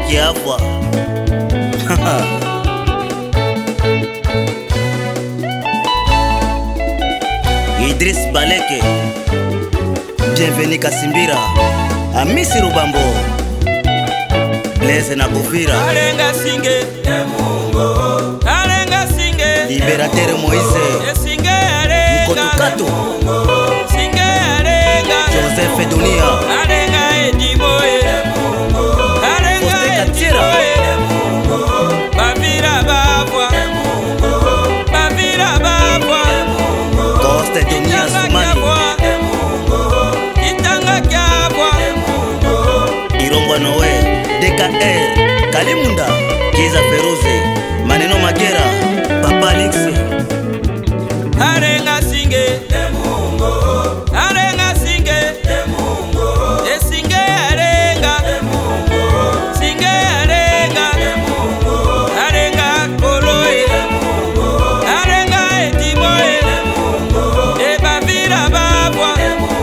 Kiafwa. Idris Baleke, Bienveni Kasimbira, Amisi Rubambo, Blaise na Buvira, Alenga singe Mungu, Alenga singe Liberateur Moïse, singe alenga Kotukato, singe alenga Joseph Dunia, Alenga edimoe Alenga edimoe Bavira babwa Bavira babwa Coste Dunia Sumani, Itanga kyabwa Irongwa Noé, DKR, Kalimunda, Kiza Feruze, Maneno Magera, Papa Alexi. Alenga singe Alenga singe singe alenga singe alenga alenga koloe alenga etimoe bavira babwa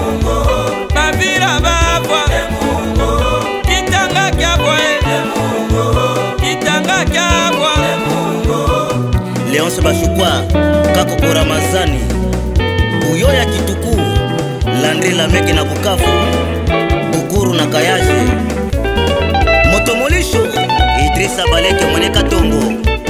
kitanga kyabwa kitanga kyabwa Leonce Bashukwa, Kako Ramazani, Buyoya Kituku, Landri Lameke na Bukavu, Bukuru na Kayashi, Motomolisho, Idrissa Baleke Mweneka Tombo,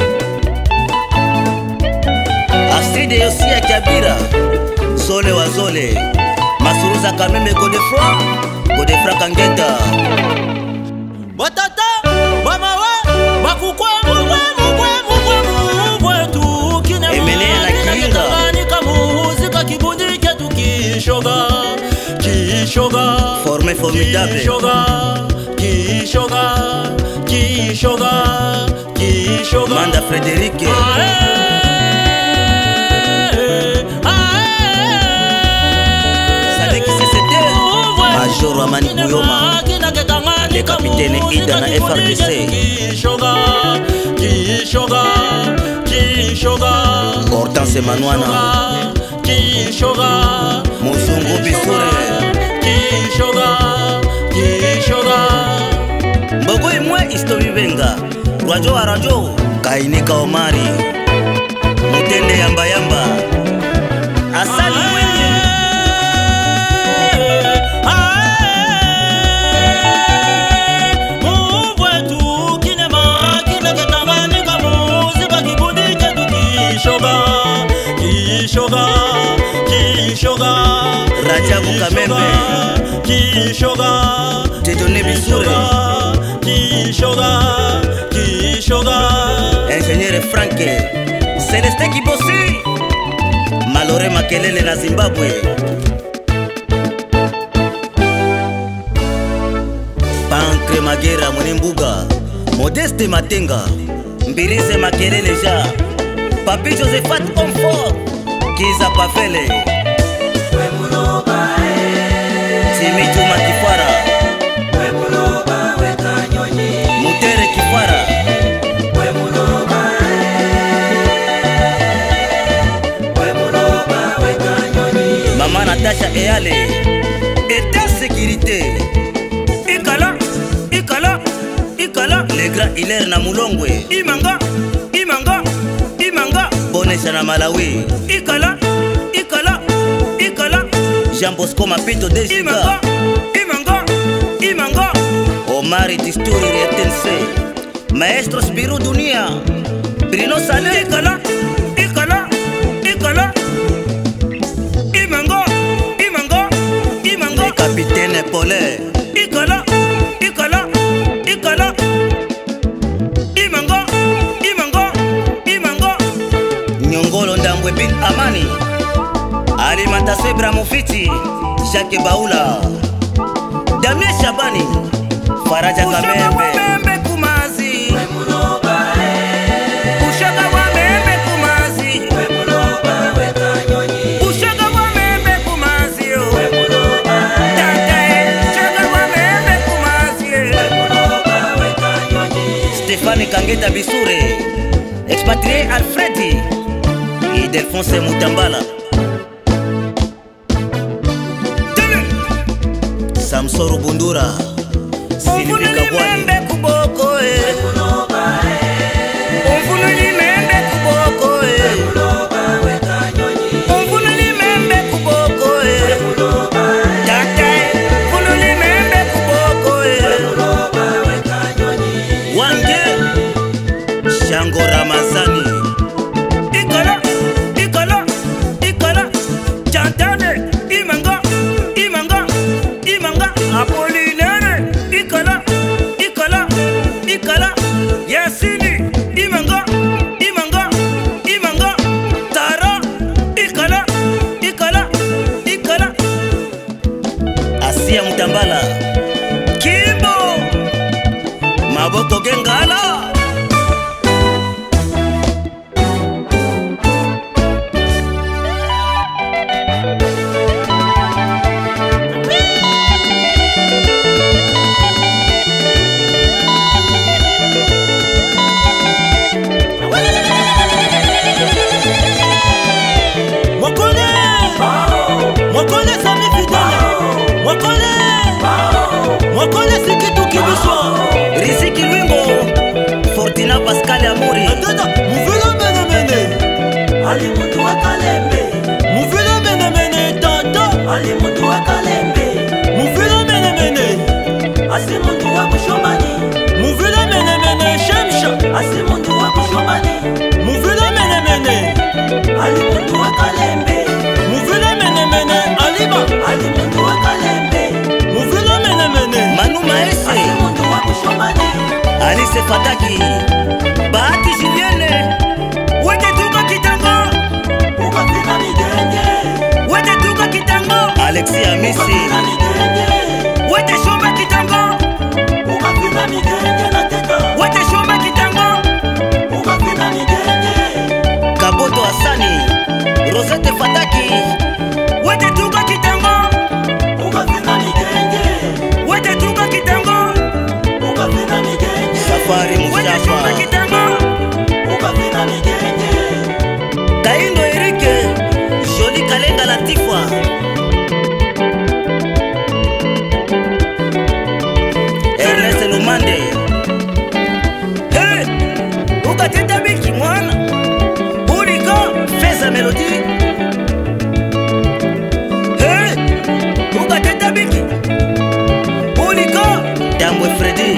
Astride Yosia Kabira, Zole wa Zole, Masuruza Kameme Godefra Kangeta, Watata, Mamawa, Makukwa, formé formidable, Manda Frédéric, Sadeki CCD, Major Amani Bouyoma, le capitaine Ida na FRDC, Hortense Manouana, Moussongo Bissoure, Mbogo imwe Istomi Benga, Rajo wa Rajo, Kainika Omari, Mutende Yamba Yamba, Asali Mwenye, Rajabu Kamembe, Tedone Bissoure, Ingénieur Franke, Celeste Kibosi, Malore Makelele na Zimbabwe, Pancre Magera Mwenembuga, Modeste Matenga, Mbirize Makelele Ja, Papi Josephat Comfort, Kiza Pafele, Timi Juma Kifara, Mutere Kifara, Mama Natasha Eale, État sécurité, Ikala, les grands Hilaire na Mulongwe, Imanga, Bonesha na Malawi, Ikala, Jean Bosco Mapito Desiga, Imanga, Omari Disturi Retense, Maestro Spiru Dunia, Bruno Saleh, Ikala, Imanga, le capitaine Paulet, Ikala, Nyongolo Ndambwe bin Amani, Alimentation Bramofiti, Jacques Baoula, Damien Chabani, Faraja Kamembe, Kumazi, Ushaka Wamembe Kumazi, Ushaka Wamembe Kumazi, Ushaka Wamembe Kumazi, Stéphane Kangeta Bissoure, expatrié Alfredi, et Delphonse Moutambala, Samsoro Bundura, Sylvie Kabwani, kuboko umfunuli membe kuboko umfunuli membe kuboko tata umfunuli membe kuboko wange Shango Ramazani Ikola Chantane Imanga Apolinere Ikola Yasini Imanga Tara Ikola Asia Mutambala Kimbo Maboko Gengala Mwakole sikitu kibiswa Riziki Lwingo Fortina Pascal Amuri Muvilo mene Ali mundu wa Kalembe Muvilo mene Tonto Ali mundu wa Kalembe Muvilo mene Asi mundu wa Bushomani Muvilo mene Shemsha Asi mundu wa Bushomani Muvilo mene Ali mundu wa Kalembe Muvilo mene Aliba Ali mundu wa Kalembe Manu Maese Alice Fataki Bahati Julienne Wete tuka kitango Ukafina migenge Wete tuka kitango Alexi Amisi Wete shomba kitango Ukafina migenge na teta Wete shomba kitango Ukafina migenge Kaboto Asani Rosette Fataki Wete tuka kitango Ukafina migenge Wete tuka kitango Ukafina migenge Safari Mustafa Wete kitango Ukafina migenge Kaindo Erike Joli Kalenga Latifwa Ernest Lumande Hey Ukateta biki mwana Uriko Feza Melody Hey Ukateta biki Dambwe Freddy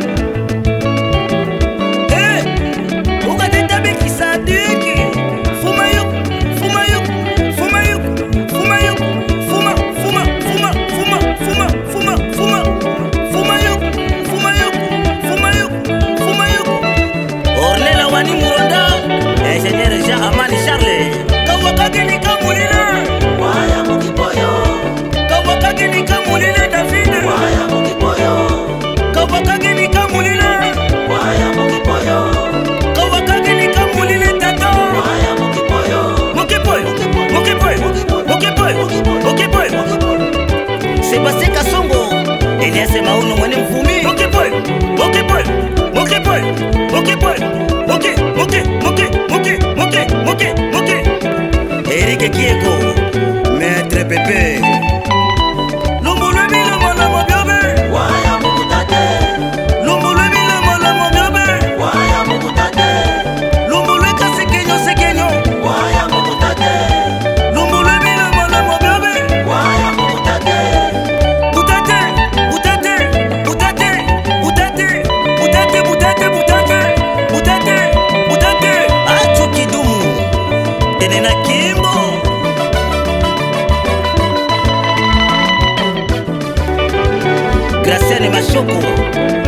Hey Ukateta biki Sadiki Fumayuk Ornella Wani Muronda Ingénieur Jean Amani Charles Kawakage ni kamulile Waya mukipoyo Kawakage ni kamulile David Waya mukipoyo Kawakage ni kamulile Waya mukipoyo Kawakage ni kamulile Tato Waya mukipoyo Mukipoyo Sebastien Kasongo Elias Mauno mwene mvumi Mukipoyo Eric Kieko Maître Pepe Lumbulemi le molamo biobe Waya mukutate Lumbulemi le molamo biobe Waya mukutate Lumbuleka sekenyo Waya mukutate Lumbulemi le molamo biobe Waya mukutate Butate Achu kidumu Tenena Kimbo Graciane Mashoko